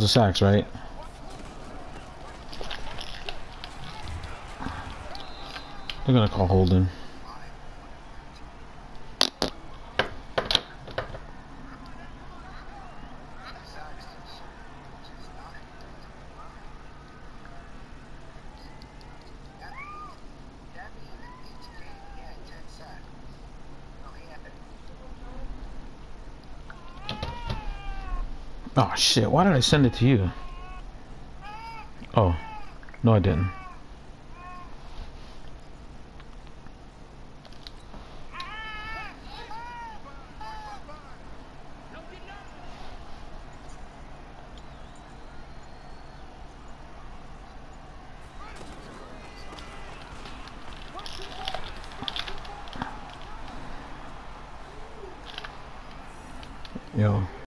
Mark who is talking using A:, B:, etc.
A: the sacks, right? They're gonna call holding. Oh shit, why did I send it to you? Oh, no I didn't. Yo.